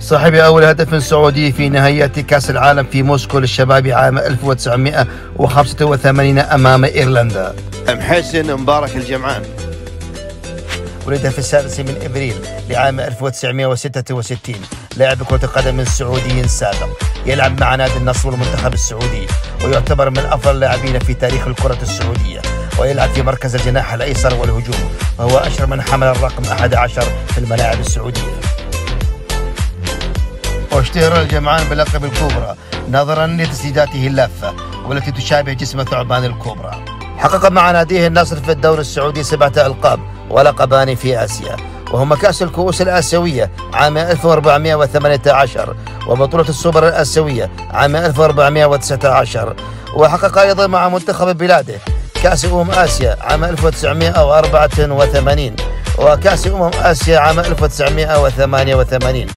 صاحب أول هدف سعودي في نهائيات كأس العالم في موسكو للشباب عام 1985 أمام إيرلندا. محسن مبارك الجمعان، ولد في 6 أبريل لعام 1966، لاعب كرة قدم سعودي سابق، يلعب مع نادي النصر والمنتخب السعودي، ويعتبر من أفضل اللاعبين في تاريخ الكرة السعودية، ويلعب في مركز الجناح الأيسر والهجوم، وهو أشهر من حمل الرقم 11 في الملاعب السعودية. واشتهر الجمعان بلقب الكوبرا نظرا لتسديداته اللافة والتي تشابه جسم ثعبان الكوبرا. حقق مع ناديه النصر في الدوري السعودي 7 ألقاب ولقبان في آسيا، وهما كأس الكؤوس الآسيوية عام 1418 وبطولة السوبر الآسيوية عام 1419، وحقق أيضا مع منتخب بلاده كأس آسيا عام 1984 وكأس آسيا عام 1988.